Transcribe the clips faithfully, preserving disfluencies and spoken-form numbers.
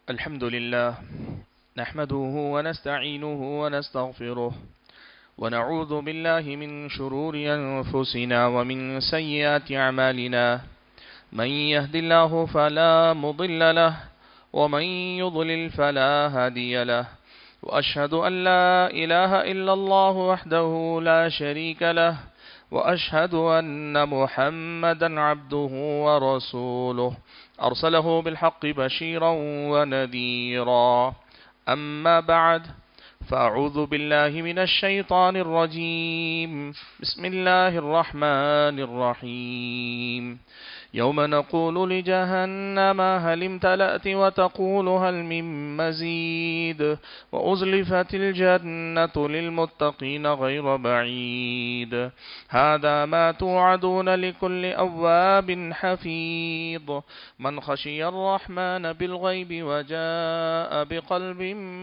الحمد لله نحمده ونستعينه ونستغفره ونعوذ بالله من شرور أنفسنا ومن سيئات أعمالنا من يهد الله فلا مضل له ومن يضلل فلا هادي له وأشهد أن لا إله إلا الله وحده لا شريك له وأشهد أن محمدا عبده ورسوله أرسله بالحق بشيرا ونذيرا أما بعد فأعوذ بالله من الشيطان الرجيم بسم الله الرحمن الرحيم يوم نقول لجهنم هل امتلأت وتقول هل من مزيد وأزلفت الجنة للمتقين غير بعيد هذا ما توعدون لكل أواب حفيظ من خشي الرحمن بالغيب وجاء بقلب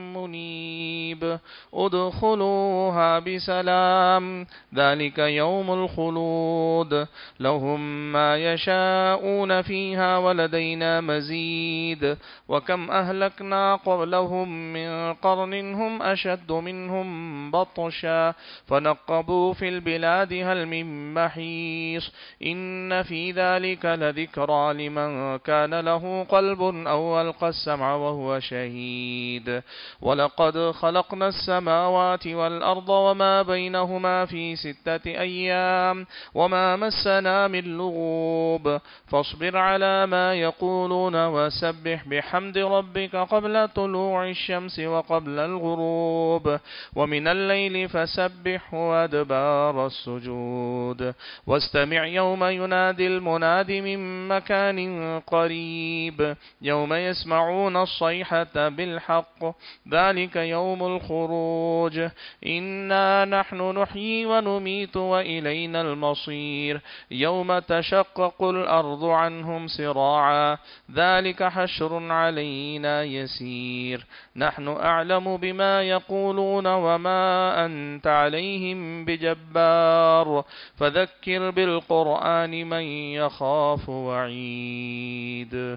منيب ادخلوها بسلام ذلك يوم الخلود لهم ما يشاء فيها ولدينا مزيد وكم أهلكنا قبلهم من قرن هم أشد منهم بطشا فنقبوا في البلاد هل من محيص إن في ذلك لذكرى لمن كان له قلب أو ألقى السمع وهو شهيد ولقد خلقنا السماوات والأرض وما بينهما في ستة أيام وما مسنا من لغوب فاصبر على ما يقولون وسبح بحمد ربك قبل طلوع الشمس وقبل الغروب ومن الليل فسبح وأدبار السجود واستمع يوم ينادي المناد من مكان قريب يوم يسمعون الصيحة بالحق ذلك يوم الخروج إنا نحن نحيي ونميت وإلينا المصير يوم تشقق الأرض عنهم سراعا ذلك حشر علينا يسير نحن أعلم بما يقولون وما أنت عليهم بجبار فذكر بالقرآن من يخاف وعيد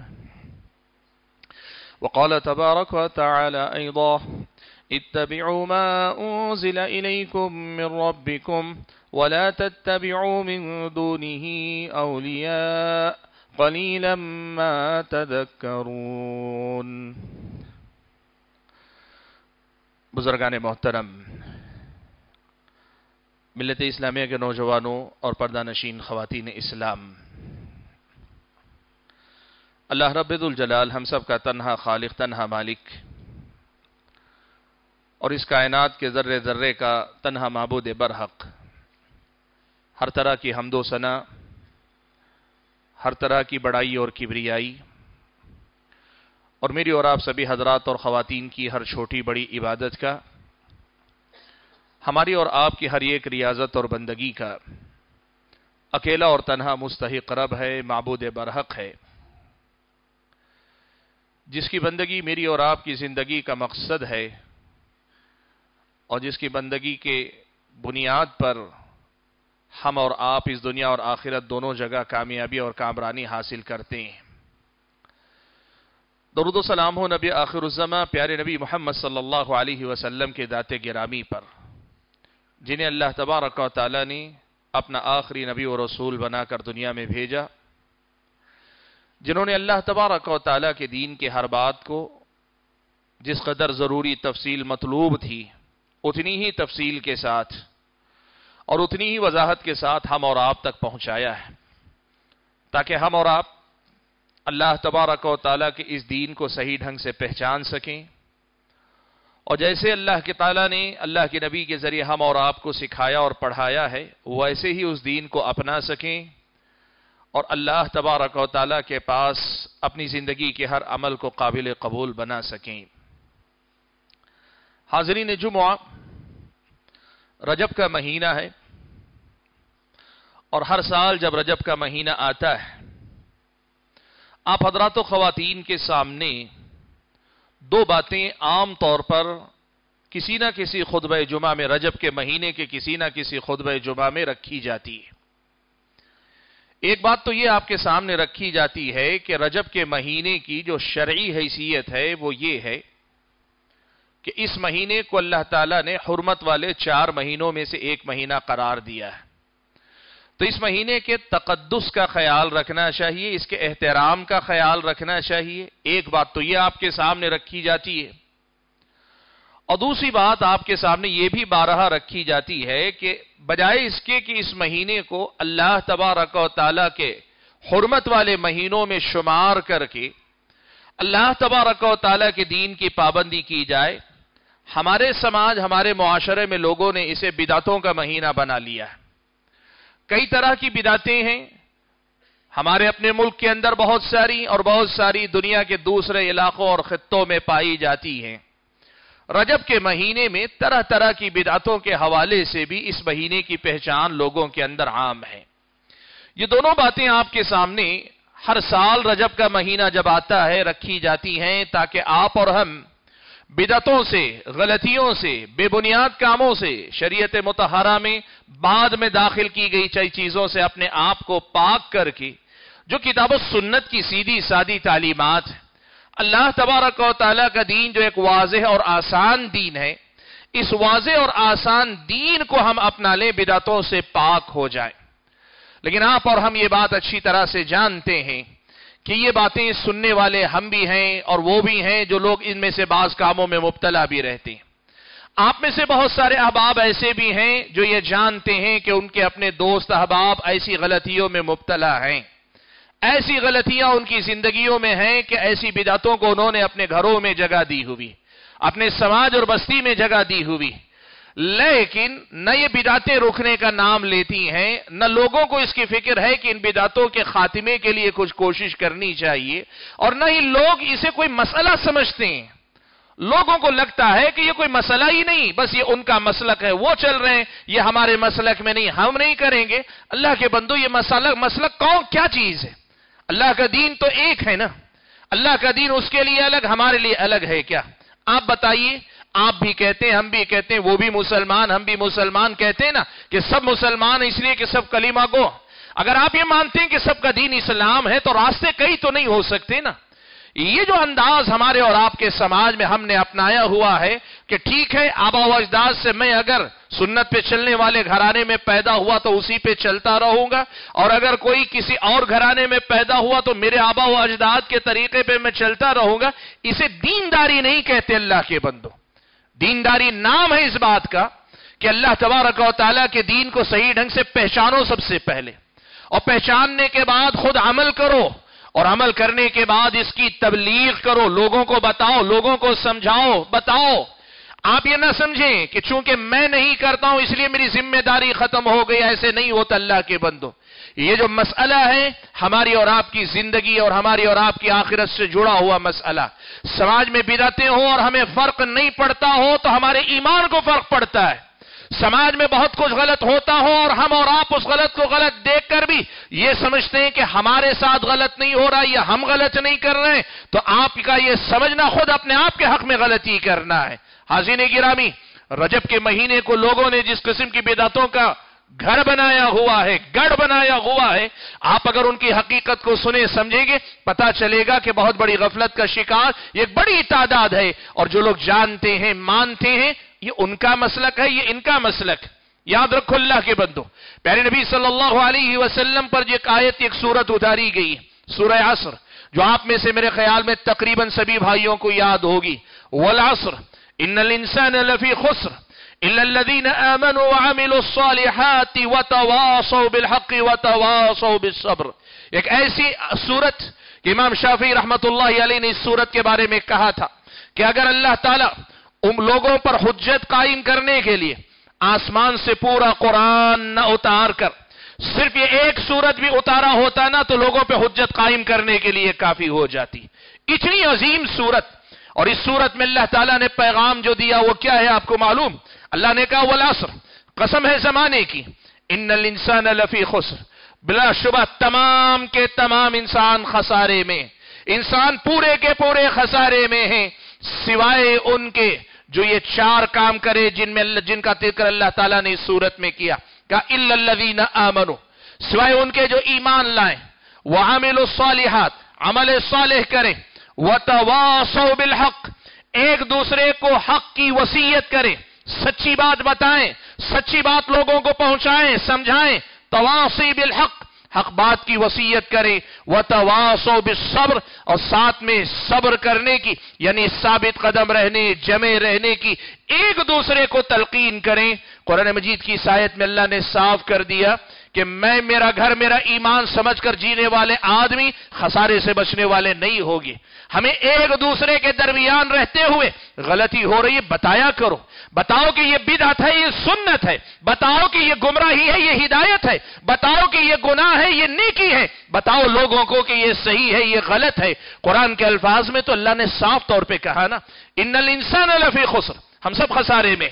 وقال تبارك وتعالى أيضا اتبعوا ما أنزل إليكم من ربكم ولا تتبعوا من دونه أولياء قليلا ما تذكرون. بزرگان محترم، ملت اسلامیہ کے نوجوانوں اور پردہ نشین خواتین اسلام، اللہ رب ذوالجلال ہم سب کا تنہا خالق، تنہا مالک اور اس کائنات کے ذرے ذرے کا تنہا معبود برحق، ہر طرح کی حمد و ثنا، ہر طرح کی بڑائی اور کبریائی، اور میری اور آپ سبھی حضرات اور خواتین کی ہر چھوٹی بڑی عبادت کا، ہماری اور آپ کی ہر ایک ریاضت اور بندگی کا اکیلا اور تنہا مستحق رب ہے، معبود برحق ہے، جس کی بندگی میری اور آپ کی زندگی کا مقصد ہے اور جس کی بندگی کے بنیاد پر ہم اور آپ اس دنیا اور آخرت دونوں جگہ کامیابی اور کامرانی حاصل کرتے ہیں۔ درود و سلام ہو نبی آخر الزماں پیارے نبی محمد صلی اللہ علیہ وسلم کے ذات گرامی پر، جنہیں اللہ تبارک و تعالی نے اپنا آخری نبی و رسول بنا کر دنیا میں بھیجا، جنہوں نے اللہ تبارک و تعالی کے دین کے ہر بات کو جس قدر ضروری تفصیل مطلوب تھی اتنی ہی تفصیل کے ساتھ اور اتنی ہی وضاحت کے ساتھ ہم اور آپ تک پہنچایا ہے، تاکہ ہم اور آپ اللہ تبارک و تعالیٰ کے اس دین کو صحیح ڈھنگ سے پہچان سکیں، اور جیسے اللہ کے تعالیٰ نے اللہ کے نبی کے ذریعے ہم اور آپ کو سکھایا اور پڑھایا ہے ویسے ہی اس دین کو اپنا سکیں اور اللہ تبارک و تعالیٰ کے پاس اپنی زندگی کے ہر عمل کو قابل قبول بنا سکیں۔ حاضرین جمعہ، رجب کا مہینہ ہے، اور ہر سال جب رجب کا مہینہ آتا ہے آپ حضرات و خواتین کے سامنے دو باتیں عام طور پر کسی نہ کسی خطبہ جمعہ میں، رجب کے مہینے کے کسی نہ کسی خطبہ جمعہ میں رکھی جاتی ہے۔ ایک بات تو یہ آپ کے سامنے رکھی جاتی ہے کہ رجب کے مہینے کی جو شرعی حیثیت ہے وہ یہ ہے کہ اس مہینے کو اللہ تعالیٰ نے حرمت والے چار مہینوں میں سے ایک مہینہ قرار دیا ہے. تو اس مہینے کے تقدس کا خیال رکھنا چاہیے، اس کے احترام کا خیال رکھنا چاہیے. ایک بات تو یہ آپ کے سامنے رکھی جاتی ہے، اور دوسری بات آپ کے سامنے یہ بھی بارہا رکھی جاتی ہے کہ بجائے اس کے کہ اس مہینے کو اللہ تبارک و تعالیٰ کے حرمت والے مہینوں میں شمار کر کے اللہ تبارک و تعالیٰ کے دین کی پابندی کی جائے، ہمارے سماج ہمارے معاشرے میں لوگوں نے اسے بدعتوں کا مہینہ بنا لیا ہے. کئی طرح کی بدعتیں ہیں ہمارے اپنے ملک کے اندر، بہت ساری اور بہت ساری دنیا کے دوسرے علاقوں اور خطوں میں پائی جاتی ہیں. رجب کے مہینے میں طرح طرح کی بدعتوں کے حوالے سے بھی اس مہینے کی پہچان لوگوں کے اندر عام ہے. یہ دونوں باتیں آپ کے سامنے ہر سال رجب کا مہینہ جب آتا ہے رکھی جاتی ہیں تاکہ آپ اور ہم بدعتوں سے، غلطیوں سے، بے بنیاد کاموں سے، شریعت مطہرہ میں بعد میں داخل کی گئی چئی چیزوں سے اپنے آپ کو پاک کر کے جو کتاب و سنت کی سیدھی سادی تعلیمات ہیں، اللہ تبارک و تعالیٰ کا دین جو ایک واضح اور آسان دین ہے، اس واضح اور آسان دین کو ہم اپنا لیں، بدعتوں سے پاک ہو جائیں. لیکن آپ اور ہم یہ بات اچھی طرح سے جانتے ہیں کہ یہ باتیں سننے والے ہم بھی ہیں اور وہ بھی ہیں جو لوگ ان میں سے بعض کاموں میں مبتلا بھی رہتے ہیں. آپ میں سے بہت سارے احباب ایسے بھی ہیں جو یہ جانتے ہیں کہ ان کے اپنے دوست احباب ایسی غلطیوں میں مبتلا ہیں، ایسی غلطیاں ان کی زندگیوں میں ہیں کہ ایسی بدعتوں کو انہوں نے اپنے گھروں میں جگہ دی ہوئی، اپنے سماج اور بستی میں جگہ دی ہوئی. لیکن نہ یہ بدعتیں رکنے کا نام لیتی ہیں، نہ لوگوں کو اس کی فکر ہے کہ ان بدعتوں کے خاتمے کے لیے کچھ کوشش کرنی چاہیے، اور نہ ہی لوگ اسے کوئی مسئلہ سمجھتے ہیں. لوگوں کو لگتا ہے کہ یہ کوئی مسئلہ ہی نہیں، بس یہ ان کا مسلک ہے، وہ چل رہے ہیں، یہ ہمارے مسلک میں نہیں، ہم نہیں کریں گے. اللہ کے بندو، یہ مسلک مسلک کون کیا چیز ہے؟ اللہ کا دین تو ایک ہے نا. اللہ کا دین اس کے لیے الگ، ہمارے لیے الگ ہے کیا؟ آپ بتائیے. آپ بھی کہتے ہیں، ہم بھی کہتے ہیں، وہ بھی مسلمان، ہم بھی مسلمان کہتے ہیں نا کہ سب مسلمان اس لیے کہ سب کلمہ گو. اگر آپ یہ مانتے ہیں کہ سب کا دین اسلام ہے تو راستے کئی تو نہیں ہو سکتے نا. یہ جو انداز ہمارے اور آپ کے سماج میں ہم نے اپنایا ہوا ہے کہ ٹھیک ہے، آبا و اجداد سے میں اگر سنت پہ چلنے والے گھرانے میں پیدا ہوا تو اسی پہ چلتا رہوں گا، اور اگر کوئی کسی اور گھرانے میں پیدا ہوا تو میرے آبا و اجداد کے طریقے پہ میں چلتا رہوں گا، اسے دینداری نہیں کہتے. اللہ کے بندو، دینداری نام ہے اس بات کا کہ اللہ تبارک و تعالیٰ کے دین کو صحیح ڈھنگ سے پہچانو سب سے پہلے، اور پہچاننے کے بعد خود عمل کرو، اور عمل کرنے کے بعد اس کی تبلیغ کرو، لوگوں کو بتاؤ، لوگوں کو سمجھاؤ، بتاؤ. آپ یہ نہ سمجھیں کہ چونکہ میں نہیں کرتا ہوں اس لیے میری ذمہ داری ختم ہو گئی، ایسے نہیں ہوتا. اللہ کے بندو، یہ جو مسئلہ ہے ہماری اور آپ کی زندگی اور ہماری اور آپ کی آخرت سے جڑا ہوا مسئلہ. سماج میں بدعتیں ہوں اور ہمیں فرق نہیں پڑتا ہو تو ہمارے ایمان کو فرق پڑتا ہے. سماج میں بہت کچھ غلط ہوتا ہو اور ہم اور آپ اس غلط کو غلط دیکھ کر بھی یہ سمجھتے ہیں کہ ہمارے ساتھ غلط نہیں ہو رہا یا ہم غلط نہیں کر رہے ہیں، تو آپ کا یہ سمجھنا خود اپنے آپ کے حق میں غلطی کرنا ہے. حاضرین گرامی، رجب کے مہینے کو لوگوں نے جس قسم کی بدعتوں کا گھر بنایا ہوا ہے، گڑھ بنایا ہوا ہے، آپ اگر ان کی حقیقت کو سنیں سمجھیں گے پتا چلے گا کہ بہت بڑی غفلت کا شکار یہ ایک بڑی تعداد ہے. اور جو لوگ جانتے ہیں، مانتے ہیں، یہ ان کا مسلک ہے، یہ ان کا مسلک. یاد رکھو اللہ کے بندو، پیارے نبی صلی اللہ علیہ وسلم پر ایک آیت، ایک سورت اتاری گئی ہے، سورہ عصر، جو آپ میں سے میرے خیال میں تقریباً سبھی بھائیوں کو یاد ہوگی. والعصر ان الانسان لفی خسر الا الذين آمنوا وعملوا الصالحات وتواصوا بالحق وتواصوا بالصبر. ایک ایسی سورت کہ امام شافعی رحمت اللہ علیہ نے اس سورت کے بارے میں کہا تھا کہ اگر اللہ تعالیٰ ان لوگوں پر حجت قائم کرنے کے لیے آسمان سے پورا قرآن نہ اتار کر صرف یہ ایک سورت بھی اتارا ہوتا نا تو لوگوں پہ حجت قائم کرنے کے لیے کافی ہو جاتی. اتنی عظیم سورت، اور اس سورت میں اللہ تعالیٰ نے پیغام جو دیا وہ کیا ہے آپ کو معلوم؟ اللہ نے کہا والعصر، قسم ہے زمانے کی، ان الانسان لفی خسر، بلا شبہ تمام کے تمام انسان خسارے میں، انسان پورے کے پورے خسارے میں ہیں سوائے ان کے جو یہ چار کام کرے جن میں جن کا ذکر اللہ تعالیٰ نے اس سورت میں کیا. کہا الا الذین آمنوا، سوائے ان کے جو ایمان لائیں، وعملوا الصالحات، عمل صالح کریں، وتواصوا بالحق، ایک دوسرے کو حق کی وصیت کریں، سچی بات بتائیں، سچی بات لوگوں کو پہنچائیں، سمجھائیں، تواصی بالحق، حق بات کی وصیت کریں، وتواصوا بالصبر، اور ساتھ میں صبر کرنے کی، یعنی ثابت قدم رہنے، جمع رہنے کی ایک دوسرے کو تلقین کریں۔ قرآن مجید کی اس آیت میں اللہ نے صاف کر دیا کہ میں میرا گھر میرا ایمان سمجھ کر جینے والے آدمی خسارے سے بچنے والے نہیں ہوگے۔ ہمیں ایک دوسرے کے درمیان رہتے ہوئے غلطی ہو رہی ہے بتایا کرو، بتاؤ کہ یہ بدعت ہے، یہ سنت ہے، بتاؤ کہ یہ گمراہی ہے، یہ ہدایت ہے، بتاؤ کہ یہ گناہ ہے، یہ نیکی ہے، بتاؤ لوگوں کو کہ یہ صحیح ہے، یہ غلط ہے۔ قرآن کے الفاظ میں تو اللہ نے صاف طور پہ کہا نا، ان الانسان لفی خسر، ہم سب خسارے میں۔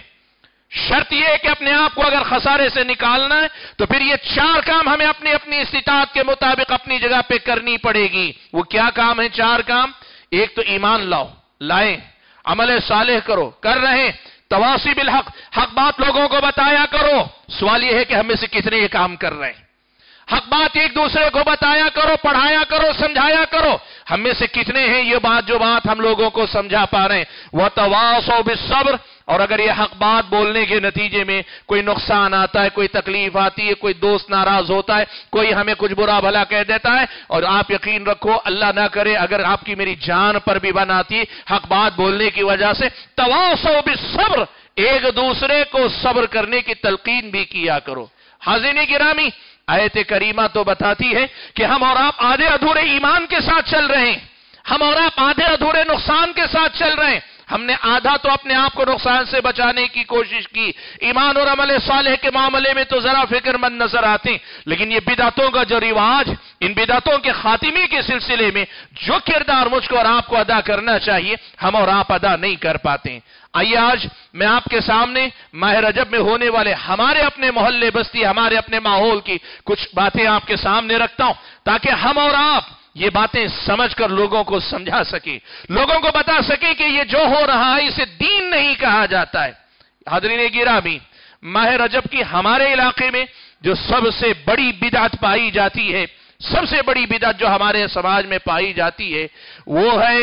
شرط یہ ہے کہ اپنے آپ کو اگر خسارے سے نکالنا ہے تو پھر یہ چار کام ہمیں اپنی اپنی استطاعت کے مطابق اپنی جگہ پہ کرنی پڑے گی۔ وہ کیا کام ہے؟ چار کام۔ ایک تو ایمان لاؤ، لائیں، عمل صالح کرو، کر رہے، تواصی بالحق، حق بات لوگوں کو بتایا کرو۔ سوال یہ ہے کہ ہم میں سے کتنے یہ کام کر رہے ہیں؟ حق بات ایک دوسرے کو بتایا کرو، پڑھایا کرو، سمجھایا کرو۔ ہم میں سے کتنے ہیں یہ بات جو بات ہم لوگوں کو سمجھا پا رہے ہیں؟ وَتَوَاصَوْا بِالصَّبْرِ، اور اگر یہ حق بات بولنے کے نتیجے میں کوئی نقصان آتا ہے، کوئی تکلیف آتی ہے، کوئی دوست ناراض ہوتا ہے، کوئی ہمیں کچھ برا بھلا کہہ دیتا ہے، اور آپ یقین رکھو اللہ نہ کرے اگر آپ کی میری جان پر بھی بن آتی حق بات بولنے کی وجہ سے، تَوَاصَوْا بِالصَّبْرِ، ایک دوسرے کو صبر کرنے کی تلقین بھی کیا کرو۔ حاضرین گرامی، آیت کریمہ تو بتاتی ہے کہ ہم اور آپ آدھے ادھورے ایمان کے ساتھ چل رہے ہیں، ہم اور آپ آدھے ادھورے نقصان کے ساتھ چل رہے ہیں۔ ہم نے آدھا تو اپنے آپ کو نقصان سے بچانے کی کوشش کی، ایمان اور عمل صالح کے معاملے میں تو ذرا فکر مند نظر آتے ہیں، لیکن یہ بدعتوں کا جو رواج، ان بدعتوں کے خاتمے کے سلسلے میں جو کردار مجھ کو اور آپ کو ادا کرنا چاہیے ہم اور آپ ادا نہیں کر پاتے ہیں۔ آئیے آج میں آپ کے سامنے ماہ رجب میں ہونے والے ہمارے اپنے محلے بستی، ہمارے اپنے ماحول کی کچھ باتیں آپ کے سامنے رکھتا ہوں تاکہ ہم اور آپ یہ باتیں سمجھ کر لوگوں کو سمجھا سکے، لوگوں کو بتا سکے کہ یہ جو ہو رہا ہے اسے دین نہیں کہا جاتا ہے۔ حاضرین گرامی، ماہ رجب کی ہمارے علاقے میں جو سب سے بڑی بدعت پائی جاتی ہے، سب سے بڑی بدعت جو ہمارے سماج میں پائی جاتی ہے وہ ہے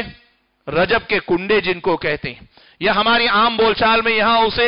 رجب کے کنڈے جن کو کہتے ہیں، یا ہماری عام بول چال میں یہاں اسے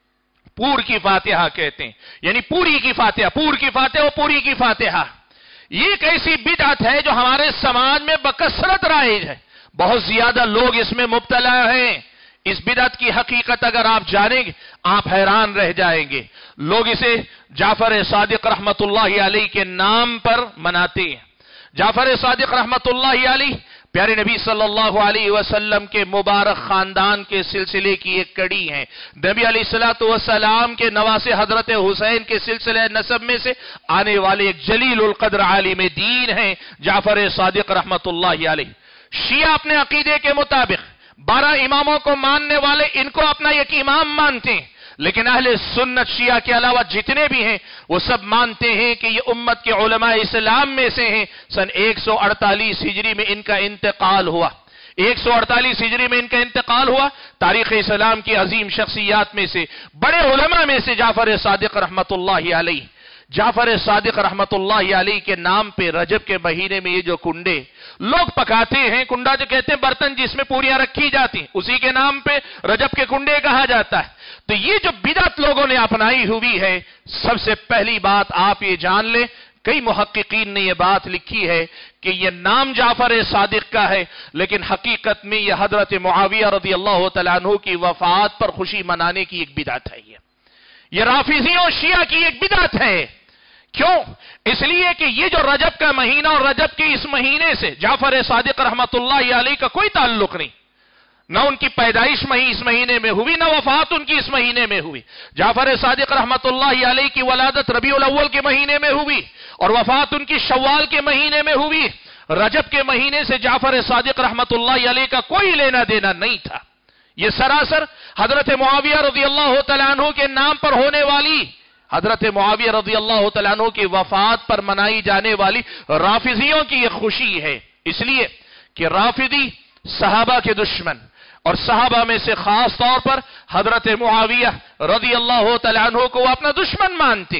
پور کی فاتحہ کہتے ہیں، یعنی پوری کی فاتحہ، پور کی فاتحہ و پوری کی فاتحہ۔ یہ ایک ایسی بدعت ہے جو ہمارے سماج میں بکثرت رائج ہے، بہت زیادہ لوگ اس میں مبتلا ہیں۔ اس بدعت کی حقیقت اگر آپ جانیں گے آپ حیران رہ جائیں گے۔ لوگ اسے جعفر صادق رحمت اللہ علیہ کے نام پر مناتے ہیں۔ جعفر صادق رحمت اللہ علیہ پیارے نبی صلی اللہ علیہ وسلم کے مبارک خاندان کے سلسلے کی ایک کڑی ہے۔ نبی علیہ الصلوۃ والسلام کے نواسے حضرت حسین کے سلسلے نسب میں سے آنے والے ایک جلیل القدر عالم دین ہیں جعفر صادق رحمت اللہ علیہ۔ شیعہ اپنے عقیدے کے مطابق بارہ اماموں کو ماننے والے ان کو اپنا ایک امام مانتے ہیں، لیکن اہل سنت شیعہ کے علاوہ جتنے بھی ہیں وہ سب مانتے ہیں کہ یہ امت کے علماء اسلام میں سے ہیں۔ سن ایک سو اڑتالیس ہجری میں ان کا انتقال ہوا، ایک سو اڑتالیس ہجری میں ان کا انتقال ہوا۔ تاریخ اسلام کی عظیم شخصیات میں سے بڑے علماء میں سے جعفر صادق رحمت اللہ علیہ۔ جعفر صادق رحمت اللہ علیہ کے نام پہ رجب کے مہینے میں یہ جو کنڈے لوگ پکاتے ہیں، کنڈا جو کہتے ہیں برتن جس میں پوریاں رکھی جاتی ہیں، اسی کے نام پہ رجب کے کنڈے کہا جاتا ہے۔ تو یہ جو بدعت لوگوں نے اپنائی ہوئی ہے، سب سے پہلی بات آپ یہ جان لیں، کئی محققین نے یہ بات لکھی ہے کہ یہ نام جعفر صادق کا ہے، لیکن حقیقت میں یہ حضرت معاویہ رضی اللہ تعالیٰ عنہ کی وفات پر خوشی منانے کی ایک بدعت ہے۔ یہ یہ رافضیوں شیعہ کی ایک بدعت ہے۔ کیوں؟ اس لیے کہ یہ جو رجب کا مہینہ اور رجب کے اس مہینے سے جعفر صادق رحمت اللہ علیہ کا کوئی تعلق نہیں، نہ ان کی پیدائش اس مہینے میں ہوئی، نہ وفات ان کی اس مہینے میں ہوئی۔ جعفر صادق رحمت اللہ علیہ کی ولادت ربیع الاول کے مہینے میں ہوئی اور وفات ان کی شوال کے مہینے میں ہوئی۔ رجب کے مہینے سے جعفر صادق رحمت اللہ علیہ کا کوئی لینا دینا نہیں تھا۔ یہ سراسر حضرت معاویہ رضی اللہ تعالیٰ عنہ کے نام پر ہونے والی، حضرت معاویہ رضی اللہ تعالیٰ عنہ کی وفات پر منائی جانے والی رافضیوں کی یہ خوشی ہے، اس لیے کہ رافضی صحابہ کے دشمن اور صحابہ میں سے خاص طور پر حضرت معاویہ رضی اللہ تعالیٰ عنہ کو وہ اپنا دشمن مانتے۔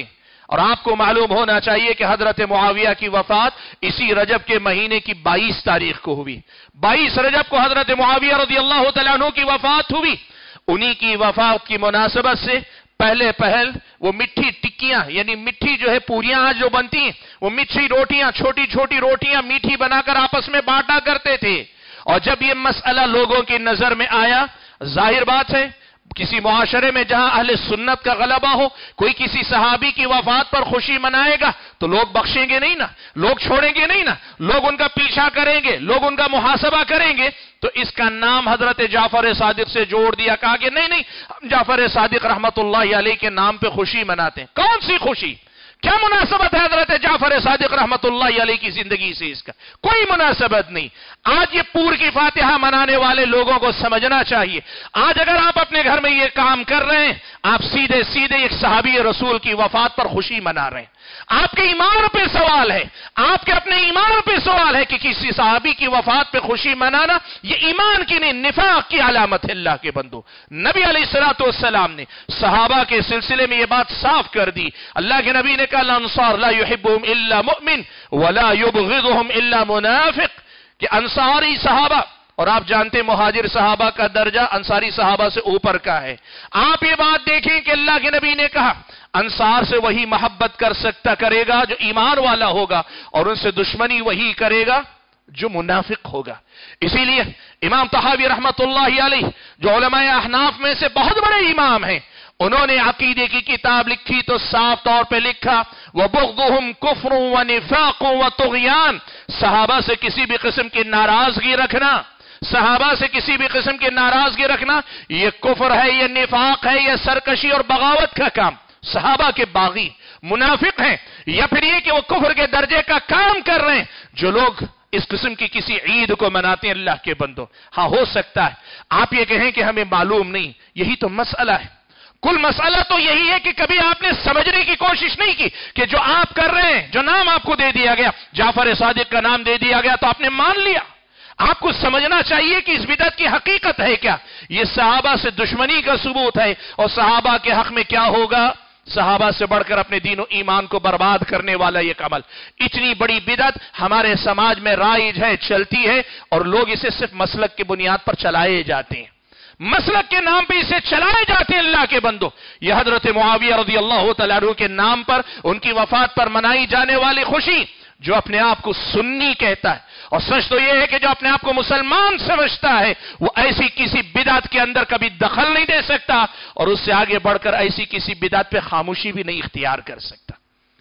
اور آپ کو معلوم ہونا چاہیے کہ حضرت معاویہ کی وفات اسی رجب کے مہینے کی بائیس تاریخ کو ہوئی. بائیس رجب کو حضرت معاویہ رضی اللہ تعالیٰ عنہ کی وفات ہوئی. انہی کی وفات کی مناسبت سے پہلے پہل وہ مٹھی ٹکیاں یعنی مٹھی جو ہے پوریاں آج جو بنتی ہیں وہ مٹھی روٹیاں چھوٹی چھوٹی روٹیاں میٹھی بنا کر آپس میں بانٹا کرتے تھے. اور جب یہ مسئلہ لوگوں کی نظر میں آیا، ظاہر بات ہے کسی معاشرے میں جہاں اہل سنت کا غلبہ ہو، کوئی کسی صحابی کی وفات پر خوشی منائے گا تو لوگ بخشیں گے نہیں نا، لوگ چھوڑیں گے نہیں نا، لوگ ان کا پیچھا کریں گے، لوگ ان کا محاسبہ کریں گے. تو اس کا نام حضرت جعفر صادق سے جوڑ دیا، کہا کہ نہیں نہیں ہم جعفر صادق رحمت اللہ علیہ کے نام پہ خوشی مناتے ہیں. کون سی خوشی؟ کیا مناسبت ہے حضرت جعفر صادق رحمت اللہ علیہ کی زندگی سے؟ اس کا کوئی مناسبت نہیں. آج یہ پور کی فاتحہ منانے والے لوگوں کو سمجھنا چاہیے، آج اگر آپ اپنے گھر میں یہ کام کر رہے ہیں، آپ سیدھے سیدھے ایک صحابی رسول کی وفات پر خوشی منا رہے ہیں. آپ کے ایمان پہ سوال ہے، آپ کے اپنے ایمان پہ سوال ہے کہ کسی صحابی کی وفات پہ خوشی منانا یہ ایمان کی نہیں نفاق کی علامت ہے. اللہ کے بندو، نبی علیہ الصلوۃ والسلام نے صحابہ کے سلسلے میں یہ بات صاف کر دی. اللہ کے نبی نے کہا الانصار لا يحبهم الا مؤمن ولا يبغضهم الا منافق، کہ انصاری صحابہ، اور آپ جانتے مہاجر صحابہ کا درجہ انصاری صحابہ سے اوپر کا ہے. آپ یہ بات دیکھیں کہ اللہ کے نبی نے کہا انصار سے وہی محبت کر سکتا کرے گا جو ایمان والا ہوگا، اور ان سے دشمنی وہی کرے گا جو منافق ہوگا. اسی لیے امام طحاوی رحمت اللہ علیہ جو علماء احناف میں سے بہت بڑے امام ہیں، انہوں نے عقیدے کی کتاب لکھی تو صاف طور پہ لکھا وَبُغْضُهُمْ كُفْرٌ وَنِفَاقٌ وَطُغْيَانٌ، صحابہ سے کسی بھی قسم کی ناراضگی رکھنا، صحابہ سے کسی بھی قسم کی ناراضگی رکھنا یہ کفر ہے، یہ نفاق ہے، یہ سرکشی اور بغاوت کا کام. صحابہ کے باغی منافق ہیں، یا پھر یہ کہ وہ کفر کے درجے کا کام کر رہے ہیں جو لوگ اس قسم کی کسی عید کو مناتے ہیں. اللہ کے بندو، ہاں ہو سکتا ہے آپ یہ کہیں کہ ہمیں معلوم نہیں، یہی تو مسئلہ ہے. کل مسئلہ تو یہی ہے کہ کبھی آپ نے سمجھنے کی کوشش نہیں کی کہ جو آپ کر رہے ہیں، جو نام آپ کو دے دیا گیا جعفر صادق کا نام دے دیا گیا تو آپ نے مان لیا. آپ کو سمجھنا چاہیے کہ اس بدعت کی حقیقت ہے کیا. یہ صحابہ سے دشمنی کا ثبوت ہے، اور صحابہ کے حق میں کیا ہوگا؟ صحابہ سے بڑھ کر اپنے دین و ایمان کو برباد کرنے والا یہ عمل. اتنی بڑی بدعت ہمارے سماج میں رائج ہے، چلتی ہے، اور لوگ اسے صرف مسلک کی بنیاد پر چلائے جاتے ہیں، مسلک کے نام پہ اسے چلائے جاتے ہیں. اللہ کے بندو، یہ حضرت معاویہ رضی اللہ تعالیٰ عنہ کے نام پر، ان کی وفات پر منائی جانے والی خوشی، جو اپنے آپ کو سنی کہتا ہے، اور سچ تو یہ ہے کہ جو اپنے آپ کو مسلمان سمجھتا ہے، وہ ایسی کسی بدعت کے اندر کبھی دخل نہیں دے سکتا، اور اس سے آگے بڑھ کر ایسی کسی بدعت پہ خاموشی بھی نہیں اختیار کر سکتا.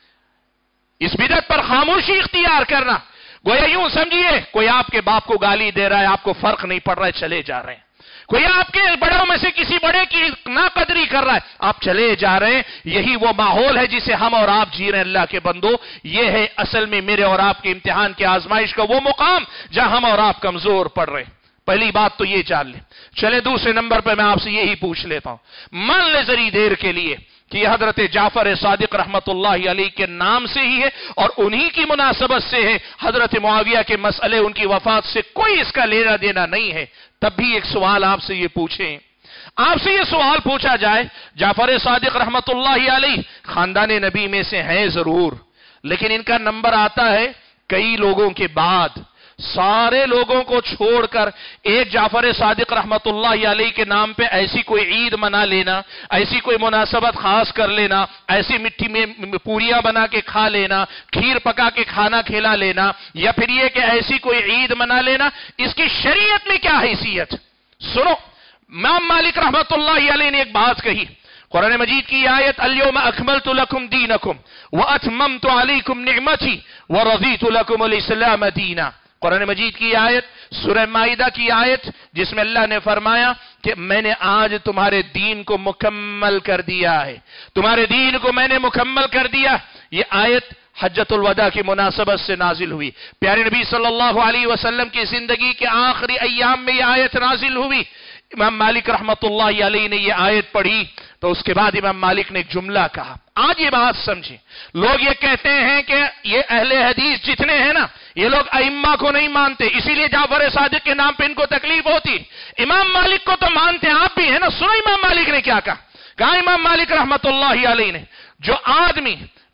اس بدعت پر خاموشی اختیار کرنا گویا یوں سمجھیے کوئی آپ کے باپ کو گالی دے رہا ہے، آپ کو فرق نہیں پڑ رہا ہے، چلے جا رہے ہیں. کوئی آپ کے بڑوں میں سے کسی بڑے کی ناقدری کر رہا ہے، آپ چلے جا رہے ہیں. یہی وہ ماحول ہے جسے ہم اور آپ جی رہے ہیں. اللہ کے بندو، یہ ہے اصل میں میرے اور آپ کے امتحان کی آزمائش کا وہ مقام جہاں ہم اور آپ کمزور پڑ رہے ہیں. پہلی بات تو یہ جان لیں. چلے دوسرے نمبر پہ میں آپ سے یہی پوچھ لیتا ہوں، مان لے ذری دیر کے لیے کہ یہ حضرت جعفر صادق رحمت اللہ علیہ کے نام سے ہی ہے، اور انہی کی مناسبت سے ہے. حضرت معاویہ کے مسئلے، ان کی وفات سے کوئی اس کا لینا دینا نہیں ہے. تب بھی ایک سوال آپ سے یہ پوچھیں، آپ سے یہ سوال پوچھا جائے، جعفر صادق رحمت اللہ علیہ خاندان نبی میں سے ہیں ضرور، لیکن ان کا نمبر آتا ہے کئی لوگوں کے بعد. سارے لوگوں کو چھوڑ کر ایک جعفر صادق رحمت اللہ علیہ کے نام پہ ایسی کوئی عید منا لینا، ایسی کوئی مناسبت خاص کر لینا، ایسی مٹھی میں پوریاں بنا کے کھا لینا، کھیر پکا کے کھانا کھلا لینا، یا پھر یہ کہ ایسی کوئی عید منا لینا، اس کی شریعت میں کیا حیثیت؟ سنو، امام مالک رحمت اللہ علیہ نے ایک بات کہی، قرآن مجید کی آیت الیوم اکملت لکم دینکم واتممت علیکم نعمتی ورضیت لکم الاسلام دینا. قرآن مجید کی آیت، سورہ مائدہ کی آیت، جس میں اللہ نے فرمایا کہ میں نے آج تمہارے دین کو مکمل کر دیا ہے، تمہارے دین کو میں نے مکمل کر دیا. یہ آیت حجۃ الوداع کی مناسبت سے نازل ہوئی. پیارے نبی صلی اللہ علیہ وسلم کی زندگی کے آخری ایام میں یہ آیت نازل ہوئی. امام مالک رحمت اللہ علیہ نے یہ آیت پڑھی تو اس کے بعد امام مالک نے ایک جملہ کہا. آج یہ بات سمجھیں، لوگ یہ کہتے ہیں کہ یہ اہل حدیث جتنے ہیں نا، یہ لوگ ائمہ کو نہیں مانتے، اسی لیے جعفر صادق کے نام پہ ان کو تکلیف ہوتی. امام مالک کو تو مانتے ہیں، آپ بھی ہیں نا. سنو امام مالک نے کیا کہا. کہا امام مالک رحمت اللہ علیہ نے، جو آدمی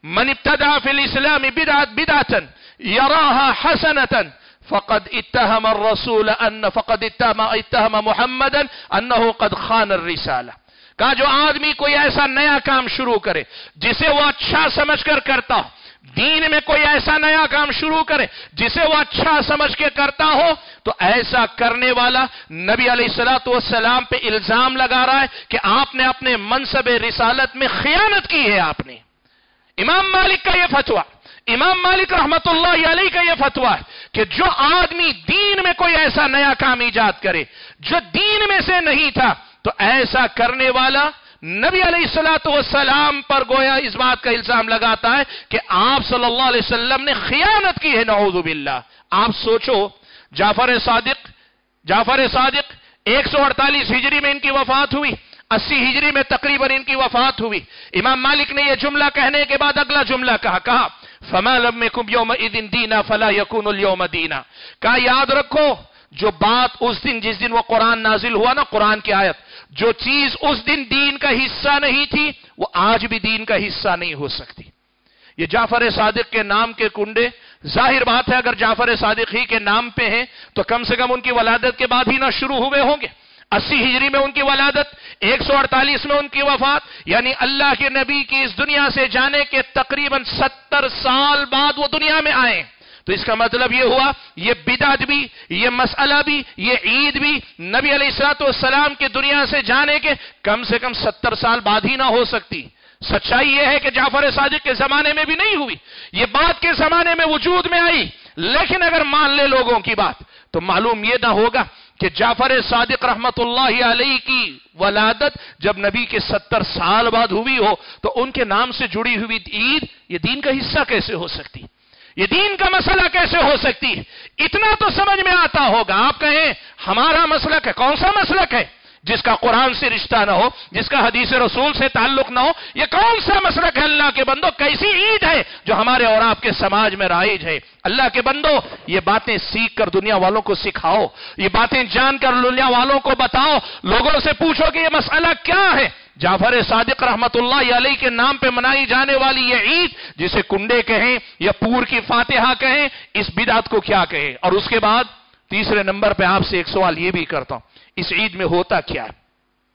من ابتدع فی الاسلام بدعت بدعتا یراها حسنتا فقد اتهم الرسول ان فقد اتهم اتهم محمدا انه قد خان الرسالہ. کہا جو آدمی کوئی ایسا نیا کام شروع کرے جسے وہ اچھا سمجھ کر کرتا ہو، دین میں کوئی ایسا نیا کام شروع کرے جسے وہ اچھا سمجھ کے کرتا ہو، تو ایسا کرنے والا نبی علیہ الصلوۃ والسلام پہ الزام لگا رہا ہے کہ آپ نے اپنے منصب رسالت میں خیانت کی ہے. آپ نے امام مالک کا یہ فتویٰ، امام مالک رحمت اللہ علیہ کا یہ فتویٰ ہے کہ جو آدمی دین میں کوئی ایسا نیا کام ایجاد کرے جو دین میں سے نہیں تھا، تو ایسا کرنے والا نبی علیہ الصلوۃ والسلام پر گویا اس بات کا الزام لگاتا ہے کہ آپ صلی اللہ علیہ وسلم نے خیانت کی ہے. نعوذ باللہ. آپ سوچو، جعفر صادق جعفر صادق ایک سو اڑتالیس ہجری میں ان کی وفات ہوئی، اسی ہجری میں تقریباً ان کی وفات ہوئی. امام مالک نے یہ جملہ کہنے کے بعد اگلا جملہ کہا کہا فَمَا لَمْ يَكُنْ يَوْمَئِذٍ دِينًا فَلَا يَكُونُ الْيَوْمَ دِينًا. کہا یاد رکھو، جو بات اس دن جس دن وہ قرآن نازل ہوا نا، قرآن کی آیت، جو چیز اس دن دین کا حصہ نہیں تھی وہ آج بھی دین کا حصہ نہیں ہو سکتی. یہ جعفر صادق کے نام کے کنڈے، ظاہر بات ہے اگر جعفر صادق ہی کے نام پہ ہیں تو کم سے کم ان کی ولادت کے بعد ہی نہ شروع ہوئے ہوں گے. اسی ہجری میں ان کی ولادت، ایک سو اڑتالیس میں ان کی وفات، یعنی اللہ کے نبی کی اس دنیا سے جانے کے تقریباً ستر سال بعد وہ دنیا میں آئے. تو اس کا مطلب یہ ہوا یہ بدعت بھی، یہ مسئلہ بھی، یہ عید بھی نبی علیہ الصلوۃ والسلام کے دنیا سے جانے کے کم سے کم ستر سال بعد ہی نہ ہو سکتی. سچائی یہ ہے کہ جعفر صادق کے زمانے میں بھی نہیں ہوئی، یہ بات کے زمانے میں وجود میں آئی. لیکن اگر مان لے لوگوں کی بات تو معلوم یہ نہ ہوگا کہ جعفر صادق رحمت اللہ علیہ کی ولادت جب نبی کے ستر سال بعد ہوئی ہو تو ان کے نام سے جڑی ہوئی عید یہ دین کا حصہ کیسے ہو سکتی، یہ دین کا مسئلہ کیسے ہو سکتی ہے؟ اتنا تو سمجھ میں آتا ہوگا. آپ کہیں ہمارا مسلک ہے، کون سا مسلک ہے جس کا قرآن سے رشتہ نہ ہو، جس کا حدیث رسول سے تعلق نہ ہو؟ یہ کون سا مسلک ہے اللہ کے بندو؟ کیسی عید ہے جو ہمارے اور آپ کے سماج میں رائج ہے؟ اللہ کے بندو یہ باتیں سیکھ کر دنیا والوں کو سکھاؤ، یہ باتیں جان کر دنیا والوں کو بتاؤ، لوگوں سے پوچھو کہ یہ مسئلہ کیا ہے. جعفر صادق رحمت اللہ علیہ کے نام پہ منائی جانے والی یہ عید جسے کنڈے کہیں یا پور کی فاتحہ کہیں، اس بدعت کو کیا کہیں؟ اور اس کے بعد تیسرے نمبر پہ آپ سے ایک سوال یہ بھی کرتا ہوں، اس عید میں ہوتا کیا ہے؟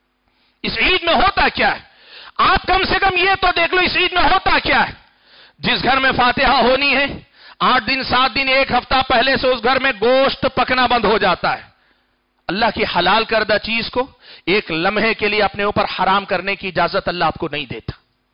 اس عید میں ہوتا کیا ہے؟ آپ کم سے کم یہ تو دیکھ لو اس عید میں ہوتا کیا ہے. جس گھر میں فاتحہ ہونی ہے آٹھ دن سات دن ایک ہفتہ پہلے سے اس گھر میں گوشت پکنا بند ہو جاتا ہے. اللہ کی حلال کردہ چیز کو ایک لمحے کے لیے اپنے اوپر حرام کرنے کی اجازت اللہ آپ کو نہیں دیتا.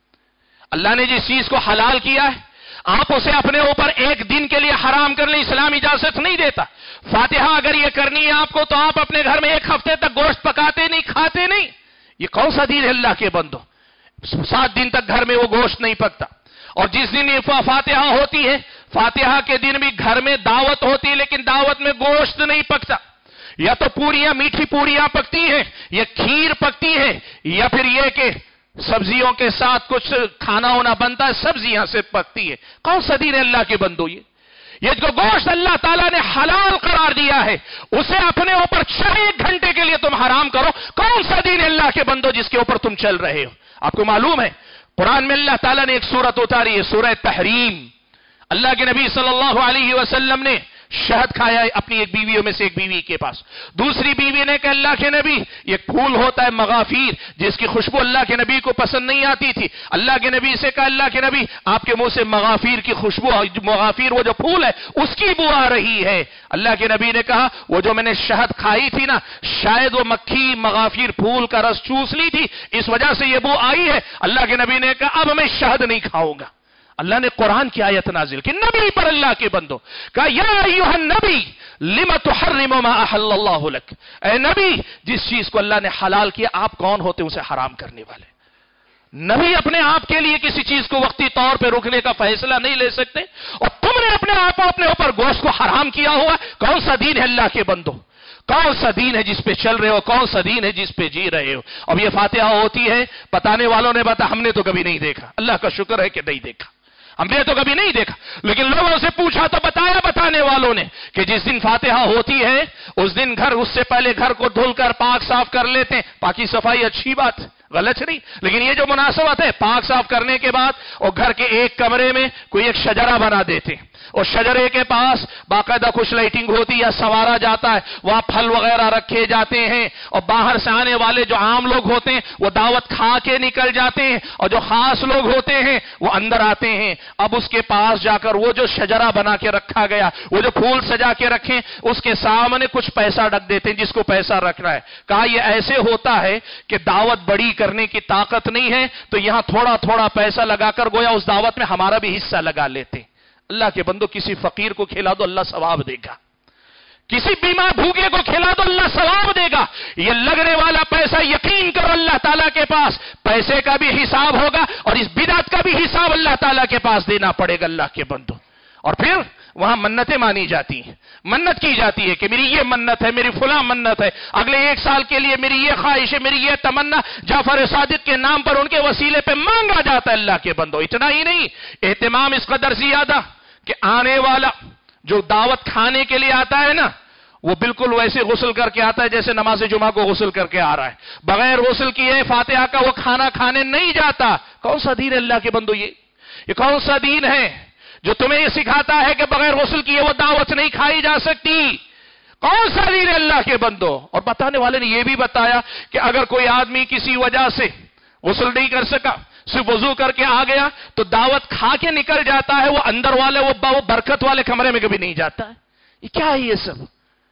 اللہ نے جس چیز کو حلال کیا ہے آپ اسے اپنے اوپر ایک دن کے لیے حرام کر لیں، اسلام اجازت نہیں دیتا. فاتحہ اگر یہ کرنی ہے آپ کو تو آپ اپنے گھر میں ایک ہفتے تک گوشت پکاتے نہیں، کھاتے نہیں. یہ کون سا دین ہے اللہ کے بندو؟ سات دن تک گھر میں وہ گوشت نہیں پکتا. اور جس دن یہ فاتحہ ہوتی ہے، فاتحہ کے دن بھی گھر میں دعوت ہوتی ہے لیکن دعوت میں گوشت نہیں پکتا. یا تو پوریاں میٹھی پوریاں پکتی ہیں، یا کھیر پکتی ہے، یا پھر یہ کہ سبزیوں کے ساتھ کچھ کھانا ہونا بنتا ہے، سبزیاں سے پکتی ہے. کون سا دین ہے اللہ کے بندو؟ یہ یہ جو گوشت اللہ تعالیٰ نے حلال قرار دیا ہے اسے اپنے اوپر چھ ایک گھنٹے کے لیے تم حرام کرو. کون سا دین ہے اللہ کے بندو جس کے اوپر تم چل رہے ہو؟ آپ کو معلوم ہے قرآن میں اللہ تعالیٰ نے ایک سورت اتاری ہے، سورہ تحریم. اللہ کے نبی صلی اللہ علیہ وسلم نے شہد کھایا ہے اپنی ایک بیویوں میں سے ایک بیوی کے پاس. دوسری بیوی نے کہ اللہ کے نبی یہ پھول ہوتا ہے مغافیر جس کی خوشبو اللہ کے نبی کو پسند نہیں آتی تھی. اللہ کے نبی سے کہا اللہ کے نبی آپ کے منہ سے مغافیر کی خوشبو، مغافیر وہ جو پھول ہے اس کی بو آ رہی ہے. اللہ کے نبی نے کہا وہ جو میں نے شہد کھائی تھی نا شاید وہ مکھی مغافیر پھول کا رس چوس لی تھی اس وجہ سے یہ بو آئی ہے. اللہ کے نبی نے کہا اب میں شہد نہیں کھاؤں گا. اللہ نے قرآن کی آیت نازل کی نبی پر، اللہ کے بندو کہا یا ایھا النبی لما تحرم ما احل اللہ لک. اے نبی جس چیز کو اللہ نے حلال کیا آپ کون ہوتے اسے حرام کرنے والے؟ نبی اپنے آپ کے لیے کسی چیز کو وقتی طور پہ روکنے کا فیصلہ نہیں لے سکتے اور تم نے اپنے آپ اپنے اوپر گوشت کو حرام کیا ہوا. کون سا دین ہے اللہ کے بندو؟ کون سا دین ہے جس پہ چل رہے ہو؟ کون سا دین ہے جس پہ جی رہے ہو؟ اب یہ فاتحہ ہوتی ہے بتانے والوں نے بتا ہم نے تو کبھی نہیں دیکھا، اللہ کا شکر ہے کہ نہیں دیکھا، ہم نے تو کبھی نہیں دیکھا. لیکن لوگوں سے پوچھا تو بتایا بتانے والوں نے کہ جس دن فاتحہ ہوتی ہے اس دن گھر اس سے پہلے گھر کو دھل کر پاک صاف کر لیتے ہیں. پاکی صفائی اچھی بات، غلط نہیں، لیکن یہ جو مناسبت ہے پاک صاف کرنے کے بعد اور گھر کے ایک کمرے میں کوئی ایک شجرہ بنا دیتے اور شجرے کے پاس باقاعدہ کچھ لائٹنگ ہوتی یا سوارا جاتا ہے، وہاں پھل وغیرہ رکھے جاتے ہیں اور باہر سے آنے والے جو عام لوگ ہوتے ہیں وہ دعوت کھا کے نکل جاتے ہیں اور جو خاص لوگ ہوتے ہیں وہ اندر آتے ہیں۔ اب اس کے پاس جا کر وہ جو شجرہ بنا کے رکھا گیا، وہ جو پھول سجا کے رکھیں، اس کے سامنے کچھ پیسہ رکھ دیتے ہیں جس کو پیسہ رکھنا ہے۔ کہا یہ ایسے ہوتا ہے کہ دعوت بڑی کرنے کی طاقت نہیں ہے تو یہاں تھوڑا تھوڑا پیسہ لگا کر گویا اس دعوت میں ہمارا بھی حصہ لگا لیتے۔ اللہ کے بندو کسی فقیر کو کھلا دو اللہ ثواب دے گا، کسی بیمار بھوکے کو کھلا دو اللہ ثواب دے گا۔ یہ لگنے والا پیسہ یقین کرو اللہ تعالیٰ کے پاس پیسے کا بھی حساب ہوگا اور اس بدعت کا بھی حساب اللہ تعالیٰ کے پاس دینا پڑے گا اللہ کے بندو۔ اور پھر وہاں منتیں مانی جاتی ہیں، منت کی جاتی ہے کہ میری یہ منت ہے، میری فلاں منت ہے، اگلے ایک سال کے لیے میری یہ خواہش ہے، میری یہ تمنا جعفر صادق کے نام پر ان کے وسیلے پہ مانگا جاتا ہے اللہ کے بندو۔ اتنا ہی نہیں، اہتمام اس قدر زیادہ کہ آنے والا جو دعوت کھانے کے لیے آتا ہے نا وہ بالکل ویسے غسل کر کے آتا ہے جیسے نماز جمعہ کو غسل کر کے آ رہا ہے، بغیر غسل کیے فاتحہ کا وہ کھانا کھانے نہیں جاتا۔ کون سا دین ہے اللہ کے بندو؟ یہ یہ کون سا دین ہے جو تمہیں یہ سکھاتا ہے کہ بغیر غسل کیے وہ دعوت نہیں کھائی جا سکتی؟ کون سا دین ہے اللہ کے بندو؟ اور بتانے والے نے یہ بھی بتایا کہ اگر کوئی آدمی کسی وجہ سے غسل نہیں کر سکا، صرف وضو کر کے آ گیا تو دعوت کھا کے نکل جاتا ہے، وہ اندر والے وہ برکت والے کمرے میں کبھی نہیں جاتا ہے۔ یہ کیا ہے یہ سب؟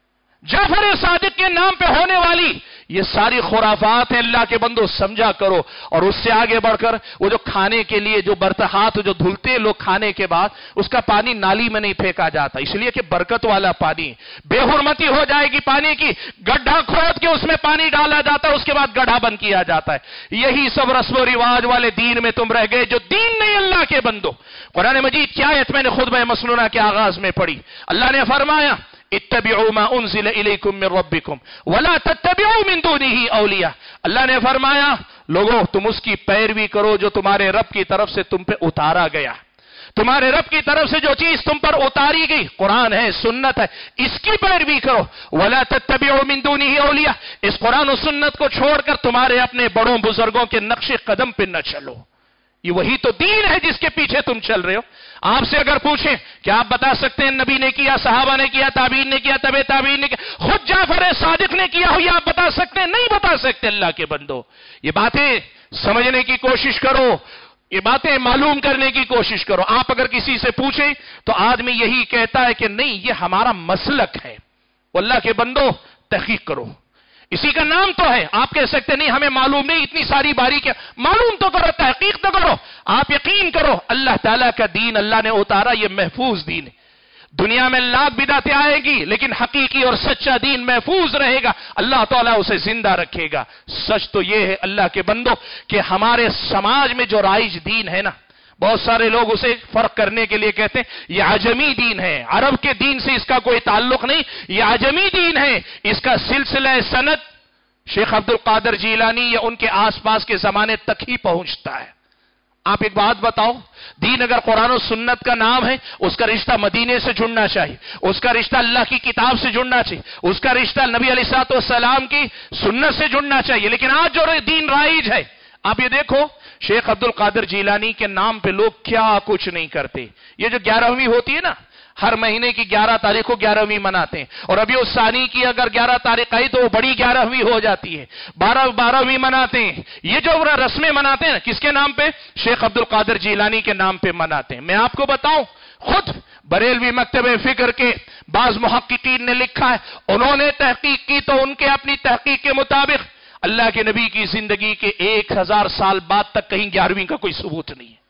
جعفر صادق کے نام پہ ہونے والی یہ ساری خرافات ہیں اللہ کے بندو، سمجھا کرو۔ اور اس سے آگے بڑھ کر وہ جو کھانے کے لیے جو برتن ہاتھ جو دھلتے لوگ کھانے کے بعد اس کا پانی نالی میں نہیں پھینکا جاتا، اس لیے کہ برکت والا پانی، بے حرمتی ہو جائے گی پانی کی، گڈھا کھود کے اس میں پانی ڈالا جاتا ہے، اس کے بعد گڈھا بند کیا جاتا ہے۔ یہی سب رسم و رواج والے دین میں تم رہ گئے جو دین نہیں اللہ کے بندو۔ قرآن مجید کیا آیت میں نے خطبہ مسنونہ کے آغاز میں پڑھی، اللہ نے فرمایا اتبعوا ما انزل الیکم من ربکم ولا تتبعوا من دونه اولیاء۔ اللہ نے فرمایا لوگوں تم اس کی پیروی کرو جو تمہارے رب کی طرف سے تم پہ اتارا گیا، تمہارے رب کی طرف سے جو چیز تم پر اتاری گئی، قرآن ہے، سنت ہے، اس کی پیروی کرو۔ ولا تتبعوا من دونه اولیاء، اس قرآن و سنت کو چھوڑ کر تمہارے اپنے بڑوں بزرگوں کے نقش قدم پہ نہ چلو۔ یہ وہی تو دین ہے جس کے پیچھے تم چل رہے ہو۔ آپ سے اگر پوچھیں کہ آپ بتا سکتے ہیں نبی نے کیا، صحابہ نے کیا، تابعین نے کیا، تبع تابعین نے کیا، خود جعفر صادق نے کیا ہو، یہ آپ بتا سکتے ہیں؟ نہیں بتا سکتے اللہ کے بندو۔ یہ باتیں سمجھنے کی کوشش کرو، یہ باتیں معلوم کرنے کی کوشش کرو۔ آپ اگر کسی سے پوچھیں تو آدمی یہی کہتا ہے کہ نہیں یہ ہمارا مسلک ہے۔ اللہ کے بندو تحقیق کرو، اسی کا نام تو ہے۔ آپ کہہ سکتے نہیں ہمیں معلوم نہیں، اتنی ساری باریکیاں، معلوم تو کرو، تحقیق تو کرو۔ آپ یقین کرو اللہ تعالیٰ کا دین اللہ نے اتارا، یہ محفوظ دین ہے۔ دنیا میں لاکھ بدعتیں آئے گی لیکن حقیقی اور سچا دین محفوظ رہے گا، اللہ تعالیٰ اسے زندہ رکھے گا۔ سچ تو یہ ہے اللہ کے بندو کہ ہمارے سماج میں جو رائج دین ہے نا، بہت سارے لوگ اسے فرق کرنے کے لیے کہتے ہیں یہ عجمی دین ہے، عرب کے دین سے اس کا کوئی تعلق نہیں، یہ عجمی دین ہے، اس کا سلسلہ سند شیخ عبد القادر جیلانی یا ان کے آس پاس کے زمانے تک ہی پہنچتا ہے۔ آپ ایک بات بتاؤ، دین اگر قرآن و سنت کا نام ہے، اس کا رشتہ مدینے سے جڑنا چاہیے، اس کا رشتہ اللہ کی کتاب سے جڑنا چاہیے، اس کا رشتہ نبی علیہ الصلوۃ والسلام کی سنت سے جڑنا چاہیے۔ لیکن آج جو دین رائج ہے، آپ یہ دیکھو شیخ عبد القادر جیلانی کے نام پہ لوگ کیا کچھ نہیں کرتے۔ یہ جو گیارہویں ہوتی ہے نا، ہر مہینے کی گیارہ تاریخ کو گیارہویں مناتے ہیں، اور ابھی اس ثانی کی اگر گیارہ تاریخ آئی تو وہ بڑی گیارہویں ہو جاتی ہے، بارہ بارہویں مناتے ہیں۔ یہ جو رسمیں مناتے ہیں کس کے نام پہ؟ شیخ عبد القادر جیلانی کے نام پہ مناتے ہیں۔ میں آپ کو بتاؤں، خود بریلوی مکتب فکر کے بعض محققین نے لکھا ہے، انہوں نے تحقیق کی تو ان کے اپنی تحقیق کے مطابق اللہ کے نبی کی زندگی کے ایک ہزار سال بعد تک کہیں گیارہویں کا کوئی ثبوت نہیں ہے۔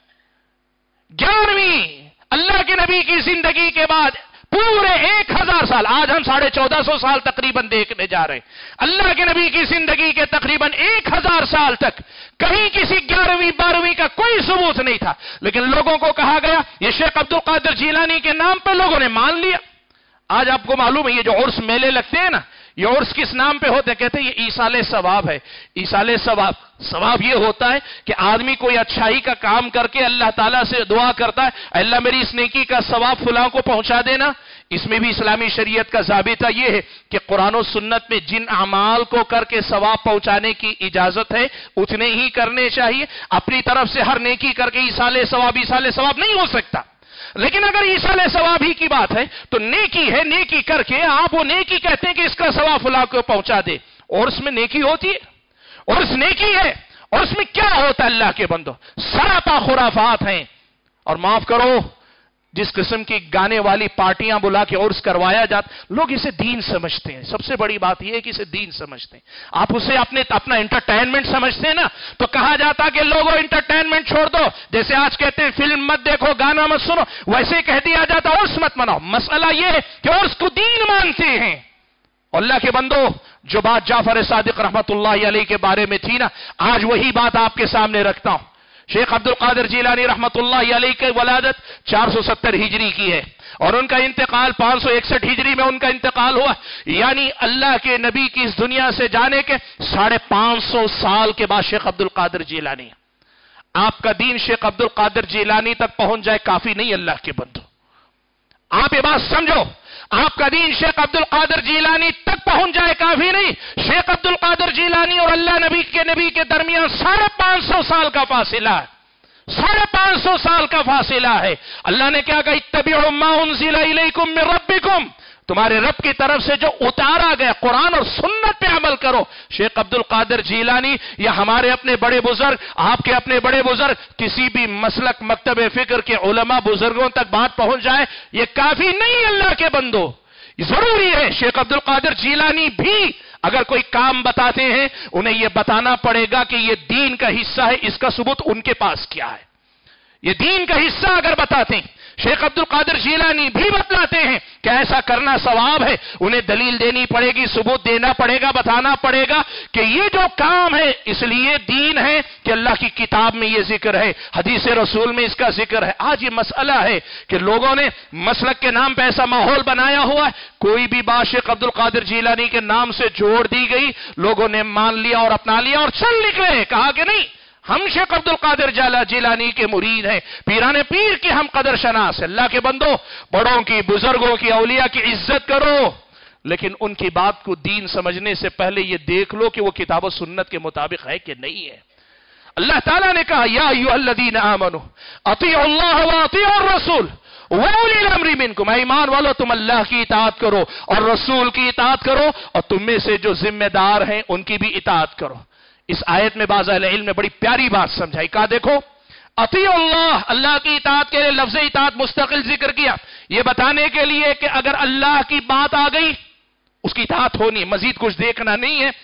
گیارہویں اللہ کے نبی کی زندگی کے بعد پورے ایک ہزار سال، آج ہم ساڑھے چودہ سو سال تقریباً دیکھنے جا رہے ہیں، اللہ کے نبی کی زندگی کے تقریباً ایک ہزار سال تک کہیں کسی گیارہویں بارہویں کا کوئی ثبوت نہیں تھا، لیکن لوگوں کو کہا گیا یہ شیخ عبد القادر جیلانی کے نام پہ لوگوں نے مان لیا۔ آج آپ کو معلوم ہے یہ جو عرس میلے لگتے ہیں نا، یہ عرس کس نام پہ ہوتے ہیں؟ کہتے ہیں یہ ایصال ثواب ہے۔ ایصال ثواب، ثواب یہ ہوتا ہے کہ آدمی کوئی اچھائی کا کام کر کے اللہ تعالیٰ سے دعا کرتا ہے اللہ میری اس نیکی کا ثواب فلاں کو پہنچا دینا، اس میں بھی اسلامی شریعت کا ضابطہ یہ ہے کہ قرآن و سنت میں جن اعمال کو کر کے ثواب پہنچانے کی اجازت ہے اتنے ہی کرنے چاہیے. اپنی طرف سے ہر نیکی کر کے ایصال ثواب ایصال ثواب نہیں ہو سکتا. لیکن اگر ایصال ثواب ہی کی بات ہے تو نیکی ہے, نیکی کر کے آپ وہ نیکی کہتے ہیں کہ اس کا ثواب فلاں کو پہنچا دے, اور اس میں نیکی ہوتی ہے, اور اس نیکی ہے, اور اس میں کیا ہوتا ہے اللہ کے بندو؟ سراپا خرافات ہیں. اور معاف کرو, جس قسم کی گانے والی پارٹیاں بلا کے عرس کروایا جاتا, لوگ اسے دین سمجھتے ہیں. سب سے بڑی بات یہ ہے کہ اسے دین سمجھتے ہیں. آپ اسے اپنے اپنا انٹرٹینمنٹ سمجھتے ہیں نا, تو کہا جاتا کہ لوگوں انٹرٹینمنٹ چھوڑ دو. جیسے آج کہتے ہیں فلم مت دیکھو, گانا مت سنو, ویسے کہہ دیا جاتا عرس مت مناؤ. مسئلہ یہ ہے کہ عرس کو دین مانتے ہیں. اللہ کے بندو, جو بات جعفر صادق رحمت اللہ علیہ کے بارے میں تھی نا, آج وہی بات آپ کے سامنے رکھتا ہوں. شیخ عبد القادر جیلانی رحمت اللہ علیہ کی ولادت چار سو ستر ہجری کی ہے, اور ان کا انتقال پانچ سو اکسٹھ ہجری میں ان کا انتقال ہوا. یعنی اللہ کے نبی کی اس دنیا سے جانے کے ساڑھے پانچ سو سال کے بعد شیخ عبد القادر جیلانی. آپ کا دین شیخ عبد القادر جیلانی تک پہنچ جائے کافی نہیں. اللہ کے بندو, آپ یہ بات سمجھو, آپ کا دین شیخ عبد القادر جیلانی تک پہنچ جائے کافی نہیں. شیخ عبد القادر جیلانی اور اللہ نبی کے نبی کے درمیان ساڑھے پانچ سو سال کا فاصلہ ہے. ساڑھے پانچ سو سال کا فاصلہ ہے. اللہ نے کیا کہا, اتبعوا ما انزل الیکم من ربکم, تمہارے رب کی طرف سے جو اتارا گیا قرآن اور سنت پہ عمل کرو. شیخ عبد القادر جیلانی یا ہمارے اپنے بڑے بزرگ, آپ کے اپنے بڑے بزرگ, کسی بھی مسلک مکتب فکر کے علماء بزرگوں تک بات پہنچ جائے یہ کافی نہیں. اللہ کے بندو, ضروری ہے شیخ عبد القادر جیلانی بھی اگر کوئی کام بتاتے ہیں انہیں یہ بتانا پڑے گا کہ یہ دین کا حصہ ہے. اس کا ثبوت ان کے پاس کیا ہے؟ یہ دین کا حصہ اگر بتاتے ہیں, شیخ عبد القادر جیلانی بھی بتلاتے ہیں کہ ایسا کرنا ثواب ہے, انہیں دلیل دینی پڑے گی, ثبوت دینا پڑے گا, بتانا پڑے گا کہ یہ جو کام ہے اس لیے دین ہے کہ اللہ کی کتاب میں یہ ذکر ہے, حدیث رسول میں اس کا ذکر ہے. آج یہ مسئلہ ہے کہ لوگوں نے مسلک کے نام پہ ایسا ماحول بنایا ہوا ہے, کوئی بھی بات شیخ عبد القادر جیلانی کے نام سے جوڑ دی گئی, لوگوں نے مان لیا اور اپنا لیا اور چل نکلے. کہا کہ نہیں, ہم شیخ عبد القادر جیلانی کے مرید ہیں, پیران پیر کے ہم قدر شناس. اللہ کے بندو, بڑوں کی, بزرگوں کی, اولیاء کی عزت کرو, لیکن ان کی بات کو دین سمجھنے سے پہلے یہ دیکھ لو کہ وہ کتاب و سنت کے مطابق ہے کہ نہیں ہے. اللہ تعالیٰ نے کہا, یا ایھا الذین آمنوا اطیعوا اللہ واطیعوا الرسول وَأُولِي الْأَمْرِ مِنْكُمْ, اے ایمان والو تم اللہ کی اطاعت کرو اور رسول کی اطاعت کرو, اور تم میں سے جو ذمہ دار ہیں ان کی بھی اطاعت کرو. اس آیت میں بعض اہل علم نے بڑی پیاری بات سمجھائی. کہا دیکھو, اطیعوا اللہ, اللہ کی اطاعت کے لیے لفظ اطاعت مستقل ذکر کیا, یہ بتانے کے لیے کہ اگر اللہ کی بات آ گئی اس کی اطاعت ہونی ہے, مزید کچھ دیکھنا نہیں ہے.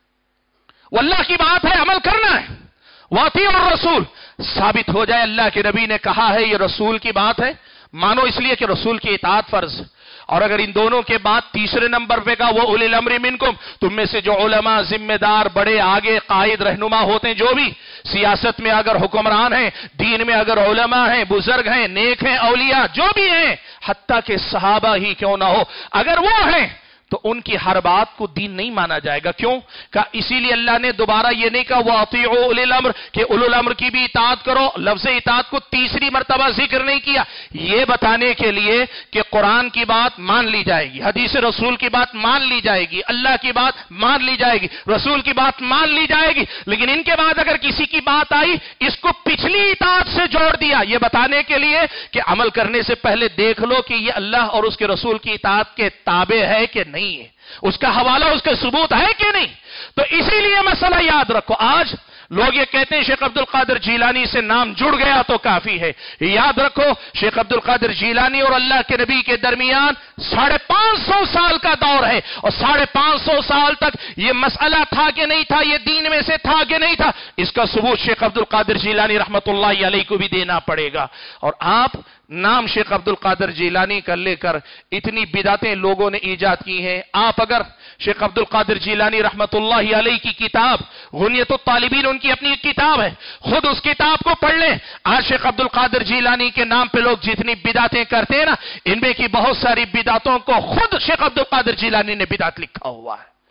وہ اللہ کی بات ہے, عمل کرنا ہے. واطیعوا الرسول, ثابت ہو جائے اللہ کے نبی نے کہا ہے یہ رسول کی بات ہے, مانو اس لیے کہ رسول کی اطاعت فرض. اور اگر ان دونوں کے بعد تیسرے نمبر پہ کہا وہ اولی الامر منکم, تم میں سے جو علماء, ذمہ دار, بڑے, آگے قائد, رہنما ہوتے ہیں, جو بھی سیاست میں اگر حکمران ہیں, دین میں اگر علماء ہیں, بزرگ ہیں, نیک ہیں, اولیاء جو بھی ہیں, حتیٰ کہ صحابہ ہی کیوں نہ ہو, اگر وہ ہیں تو ان کی ہر بات کو دین نہیں مانا جائے گا. کیوں؟ کہ اسی لیے اللہ نے دوبارہ یہ نہیں کہا وَأَطِيعُوا أُولِي الْأَمْرِ کہ اولو الامر کی بھی اطاعت کرو. لفظ اطاعت کو تیسری مرتبہ ذکر نہیں کیا, یہ بتانے کے لیے کہ قرآن کی بات مان لی جائے گی, حدیث رسول کی بات مان لی جائے گی, اللہ کی بات مان لی جائے گی, رسول کی بات مان لی جائے گی. لیکن ان کے بعد اگر کسی کی بات آئی اس کو پچھلی اطاعت سے جوڑ دیا, یہ بتانے کے لیے کہ عمل کرنے سے پہلے دیکھ لو کہ یہ اللہ اور اس کے رسول کی اطاعت کے تابع ہے کہ نہیں ہے, اس کا حوالہ, اس کا ثبوت ہے کہ نہیں. تو اسی لیے مسئلہ یاد رکھو. آج لوگ یہ کہتے ہیں شیخ عبد القادر جیلانی سے نام جڑ گیا تو کافی ہے. یاد رکھو شیخ عبد القادر جیلانی اور اللہ کے نبی کے درمیان ساڑھے پانچ سو سال کا دور ہے, اور ساڑھے پانچ سو سال تک یہ مسئلہ تھا کہ نہیں تھا, یہ دین میں سے تھا کہ نہیں تھا, اس کا ثبوت شیخ عبد القادر جیلانی رحمت اللہ علیہ کو بھی دینا پڑے گا. اور آپ نام شیخ عبد القادر جیلانی کر لے کر اتنی بدعتیں لوگوں نے ایجاد کی ہیں. آپ اگر شیخ عبد القادر جیلانی رحمت اللہ علیہ کی کتاب غنیت الطالبین, ان کی اپنی کتاب ہے, خود اس کتاب کو پڑھ لیں. آج شیخ عبد القادر جیلانی کے نام پہ لوگ جتنی بدعتیں کرتے ہیں نا, ان میں کی بہت ساری بدعتوں کو خود شیخ عبد القادر جیلانی نے بدعت لکھا ہوا ہے.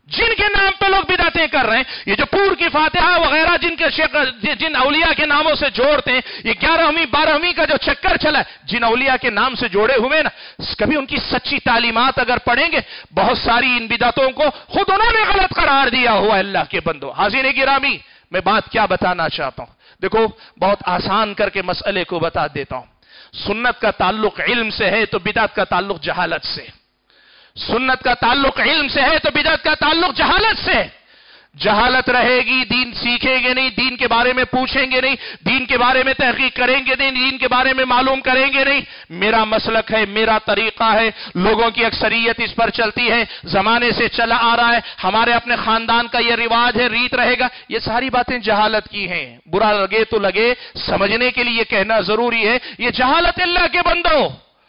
जिनके नाम पे लोग बिदातें कर रहे हैं, ये जो पूर की फातिहा वगैरह जिनके शेख जिन औलिया के नामों से जोड़ते हैं, ये ग्यारहवीं बारहवीं का जो चक्कर चला है, जिन औलिया के नाम से जोड़े हुए ना, कभी उनकी सच्ची तालीमात अगर पढ़ेंगे, बहुत सारी इन बिदातों को खुद उन्होंने गलत करार दिया हुआ। अल्लाह के बंदो, हाज़िर गिरामी, मैं बात क्या बताना चाहता हूं, देखो बहुत आसान करके मसले को बता देता हूं। सुन्नत का ताल्लुक इल्म से है तो बिदात का ताल्लुक जहालत से। सुन्नत का ताल्लुक इल्म से है तो बिदअत का ताल्लुक जहालत से। जहालत रहेगी, दीन सीखेंगे नहीं, दीन के बारे में पूछेंगे नहीं, दीन के बारे में तहकीक करेंगे नहीं, दीन के बारे में मालूम करेंगे नहीं। मेरा मसलक है, मेरा तरीका है, लोगों की अक्सरियत इस पर चलती है, जमाने से चला आ रहा है, हमारे अपने खानदान का यह रिवाज है, रीत रहेगा, ये सारी बातें जहालत की हैं। बुरा लगे तो लगे, समझने के लिए कहना जरूरी है, ये जहालत अल्लाह के बंदो।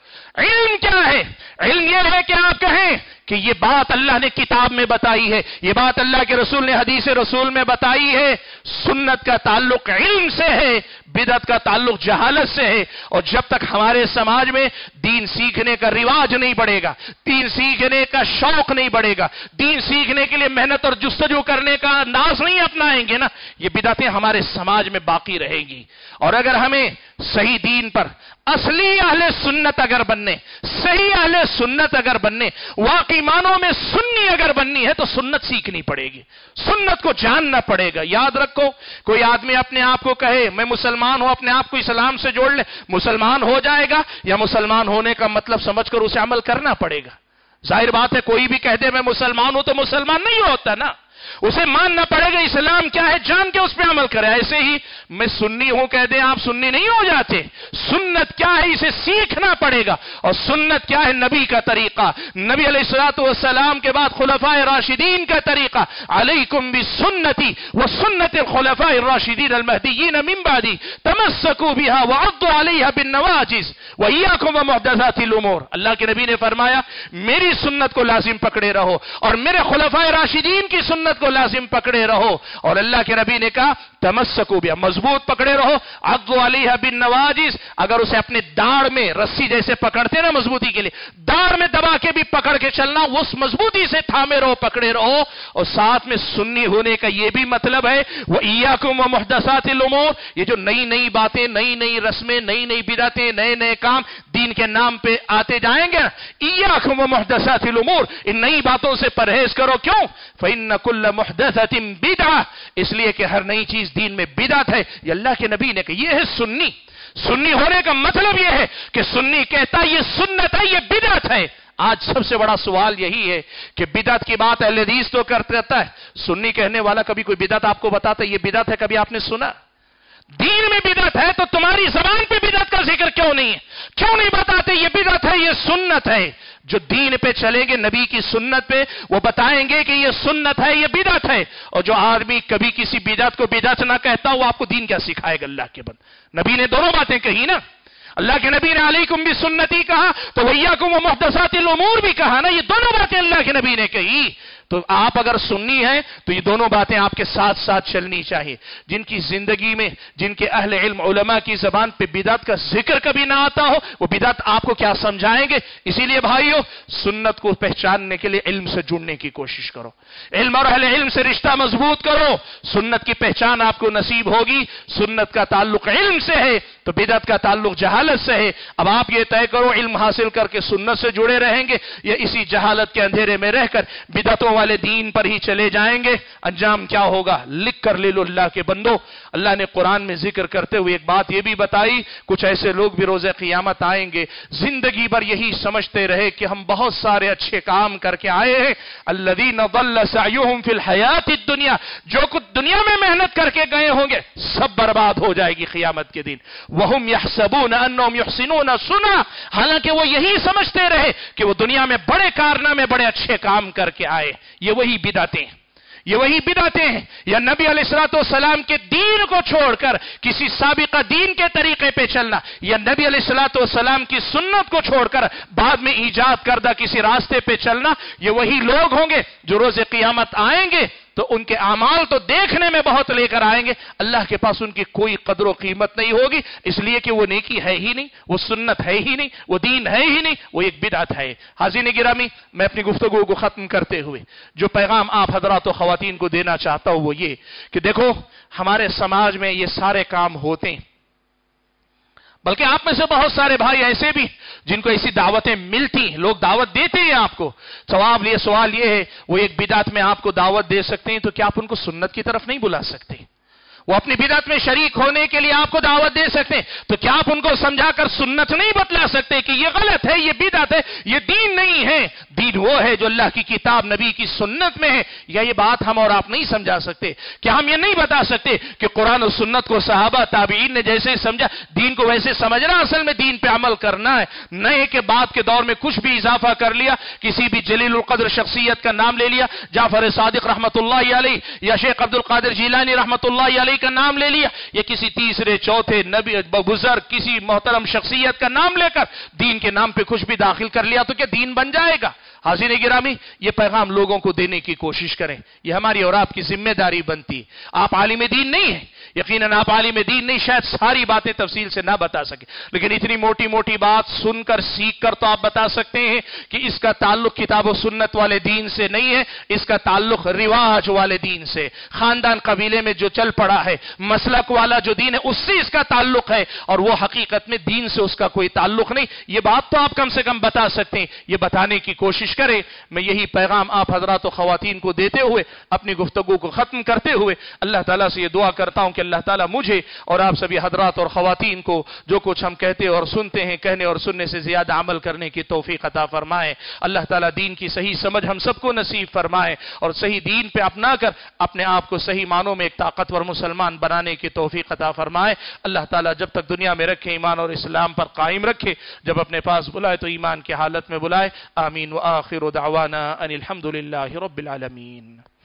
इल्म क्या है? इल्म यह है कि आप कहें कि ये बात अल्लाह ने किताब में बताई है, ये बात अल्लाह के रसूल ने हदीस रसूल में बताई है। सुन्नत का ताल्लुक इल्म से है, बिदअत का ताल्लुक जहालत से है। और जब तक हमारे समाज में दीन सीखने का रिवाज नहीं बढ़ेगा, दीन सीखने का शौक नहीं बढ़ेगा, दीन सीखने के लिए मेहनत और जुस्तजू करने का अंदाज नहीं अपनाएंगे ना, ये बिदअतें हमारे समाज में बाकी रहेगी। और अगर हमें सही दीन पर असली अहले सुन्नत अगर बनने, सही अहले सुन्नत अगर बनने, वाकई मानों में सुन्नी अगर बननी है, तो सुन्नत सीखनी पड़ेगी, सुन्नत को जानना पड़ेगा। याद रखो, कोई आदमी अपने आप को कहे मैं मुसलमान हूं, अपने आप को इस्लाम से जोड़ ले, मुसलमान हो जाएगा, या मुसलमान होने का मतलब समझकर उसे अमल करना पड़ेगा। जाहिर बात है, कोई भी कह दे मैं मुसलमान हूं तो मुसलमान नहीं होता ना, उसे मानना पड़ेगा इस्लाम क्या है, जान के उस पर अमल करे। ऐसे ही मैं सुन्नी हूं कह दे, आप सुन्नी नहीं हो जाते। सुन्नत क्या है, इसे सीखना पड़ेगा। और सुन्नत क्या है? नबी का तरीका, नबी अलैहिस्सलातु वस्सलाम के बाद खुलफाए राशिदीन का तरीका। अलैकुम बिसुन्नती व सुन्नतिल खुलफाए राशिदीन अल महदीयीन मिन बादी तमस्सकू बिहा व अद्दू अलैहा बिन नवाजिज व इय्याकुम व मुहदसातिल उमूर। अल्लाह के नबी ने फरमाया, मेरी सुन्नत को लाजिम पकड़े रहो और मेरे खुलफाए राशिदीन की सुन्नत को लाजिम पकड़े रहो। और अल्लाह के नबी ने कहा तमस्सकू बिहा, मजबूत पकड़े रहो, अद्दू अलैहा बिन नवाजिज, अगर उसे अपने दाढ़ में रस्सी जैसे पकड़ते ना मजबूती के लिए, दाढ़ में दबा के भी पकड़ के चलना, उस मजबूती से थामे रहो, पकड़े रहो। और साथ में सुन्नी होने का यह भी मतलब है व इय्याकुम व मुहदसातिल उमूर, ये जो नई नई बातें, नई नई रस्में, नई नई बिदअतें, नए नए काम दीन के नाम पे आते जाएंगे, इय्याकुम व मुहदसातिल उमूर, इन नई बातों से परहेज करो। क्यों? फइन्न कुल्ल मुहदसतिन बिदअह, इसलिए कि हर नई चीज दीन में बिदअत है। ये अल्लाह के नबी ने कहा, यह है सुन्नी। सुन्नी होने का मतलब यह है कि सुन्नी कहता है ये सुन्नत है, ये बिदअत है। आज सबसे बड़ा सवाल यही है कि बिदअत की बात अहले हदीस तो करता है, सुन्नी कहने वाला कभी कोई बिदअत आपको बताता है ये बिदअत है, कभी आपने सुना? दीन में बिदअत है तो तुम्हारी जबान पे बिदअत का जिक्र क्यों नहीं है? क्यों नहीं बताते ये बिदअत है, ये सुन्नत है? जो दीन पे चलेंगे, नबी की सुन्नत पे, वो बताएंगे कि ये सुन्नत है, ये बिदअत है। और जो आदमी कभी किसी बिदअत को बिदअत ना कहता, वो आपको दीन क्या सिखाएगा? अल्लाह के बंद, नबी ने दोनों बातें कही ना। अल्लाह के नबी ने अलैकुम बिसुन्नती कहा तो वइय्याकुम व मुहदसातिल उमूर भी कहा ना, ये दोनों बातें अल्लाह के नबी ने कही। तो आप अगर सुन्नी हैं तो ये दोनों बातें आपके साथ साथ चलनी चाहिए। जिनकी जिंदगी में, जिनके अहले इल्म उलमा की जबान पे बिदअत का जिक्र कभी ना आता हो, वो बिदअत आपको क्या समझाएंगे? इसीलिए भाइयों, सुन्नत को पहचानने के लिए इल्म से जुड़ने की कोशिश करो, इल्म और अहले इल्म से रिश्ता मजबूत करो, सुन्नत की पहचान आपको नसीब होगी। सुन्नत का ताल्लुक इल्म से है तो बिदअत का ताल्लुक जहालत से है। अब आप ये तय करो, इल्म हासिल करके सुन्नत से जुड़े रहेंगे या इसी जहालत के अंधेरे में रहकर बिदअतों वाले दीन पर ही चले जाएंगे? अंजाम क्या होगा? लिख कर ले लो अल्लाह के बंदो। अल्लाह ने कुरान में जिक्र करते हुए एक बात यह भी बताई, कुछ ऐसे लोग भी रोज़े क़ियामत आएंगे, जिंदगी भर यही समझते रहे कि हम बहुत सारे अच्छे काम करके आए हैं। अल्लज़ीना ज़ल्ल सअयुहुम फिल हयातिद दुनिया, जो कुछ दुनिया में मेहनत करके गए होंगे सब बर्बाद हो जाएगी क़ियामत के दिन। वहुम यहसबून अन्नहुम युहसिनून सुन्ना, हालांकि वो यही समझते रहे कि वो दुनिया में बड़े कारनामे, बड़े अच्छे काम करके आए। ये वही बिदअतें, ये वही बिदअतें हैं। या नबी अलैहिस्सलातु वस्सलाम के दीन को छोड़कर किसी साबिका दीन के तरीके पे चलना, या नबी अलैहिस्सलातु वस्सलाम की सुन्नत को छोड़कर बाद में ईजाद करदा किसी रास्ते पे चलना, ये वही लोग होंगे जो रोज़े क़ियामत आएंगे تو ان کے اعمال تو دیکھنے میں بہت لے کر آئیں گے، اللہ کے پاس ان کی کوئی قدر و قیمت نہیں ہوگی، اس لیے کہ وہ نیکی ہے ہی نہیں، وہ سنت ہے ہی نہیں، وہ دین ہے ہی نہیں، وہ ایک بدعت ہے۔ حاضرین گرامی، میں اپنی گفتگو کو ختم کرتے ہوئے جو پیغام آپ حضرات و خواتین کو دینا چاہتا ہوں وہ یہ کہ دیکھو، ہمارے سماج میں یہ سارے کام ہوتے ہیں، بلکہ آپ میں سے بہت سارے بھائی ایسے بھی جن کو ایسی دعوتیں ملتی ہیں، لوگ دعوت دیتے ہیں آپ کو۔ سوال یہ سوال یہ ہے، وہ ایک بدعت میں آپ کو دعوت دے سکتے ہیں تو کیا آپ ان کو سنت کی طرف نہیں بلا سکتے؟ وہ اپنی بدعت میں شریک ہونے کے لیے آپ کو دعوت دے سکتے ہیں تو کیا آپ ان کو سمجھا کر سنت نہیں بتلا سکتے کہ یہ غلط ہے، یہ بدعت ہے، یہ دین نہیں ہے؟ دین وہ ہے جو اللہ کی کتاب نبی کی سنت میں ہے۔ یا یہ بات ہم اور آپ نہیں سمجھا سکتے؟ کیا ہم یہ نہیں بتا سکتے کہ قرآن و سنت کو صحابہ تابعین نے جیسے سمجھا، دین کو ویسے سمجھنا اصل میں دین پہ عمل کرنا ہے، نئے کے بعد کے دور میں کچھ بھی اضافہ کر لیا، کسی بھی جلیل القدر شخصیت کا نام لے لیا، جعفر صادق رحمت اللہ علیہ یا شیخ عبد القادر جیلانی رحمت اللہ علیہ کا نام لے لیا، یا کسی تیسرے چوتھے نبی بزرگ کسی محترم شخصیت کا نام لے کر دین کے نام پہ کچھ بھی داخل کر لیا تو کیا دین بن جائے گا؟ حاضرین گرامی، یہ پیغام لوگوں کو دینے کی کوشش کریں، یہ ہماری اور آپ کی ذمہ داری بنتی ہے۔ آپ عالم دین نہیں ہیں، یقیناً آپ عالم دین نہیں، شاید ساری باتیں تفصیل سے نہ بتا سکے، لیکن اتنی موٹی موٹی بات سن کر سیکھ کر تو آپ بتا سکتے ہیں کہ اس کا تعلق کتاب و سنت والے دین سے نہیں ہے، اس کا تعلق رواج والے دین سے، خاندان قبیلے میں جو چل پڑا ہے، مسلک والا جو دین ہے اس سے اس کا تعلق ہے، اور وہ حقیقت میں دین سے اس کا کوئی تعلق نہیں۔ یہ بات تو آپ کم سے کم بتا سکتے ہیں، یہ بتانے کی کوشش کرے۔ میں یہی پیغام آپ حضرات و خواتین کو دیتے ہوئے اپنی گفتگو کو ختم کرتے ہوئے اللہ تعالیٰ سے یہ دعا کرتا ہوں کہ اللہ تعالیٰ مجھے اور آپ سبھی حضرات اور خواتین کو جو کچھ ہم کہتے اور سنتے ہیں، کہنے اور سننے سے زیادہ عمل کرنے کی توفیق عطا فرمائے۔ اللہ تعالیٰ دین کی صحیح سمجھ ہم سب کو نصیب فرمائے اور صحیح دین پہ اپنا کر اپنے آپ کو صحیح معنوں میں ایک طاقتور مسلمان بنانے کی توفیق عطا فرمائے۔ اللہ تعالیٰ جب تک دنیا میں رکھے ایمان اور اسلام پر قائم رکھے، جب اپنے پاس بلائے تو ایمان کی حالت میں بلائے۔ آمین وآخر دعوانا ان الحمد للہ رب العالمین۔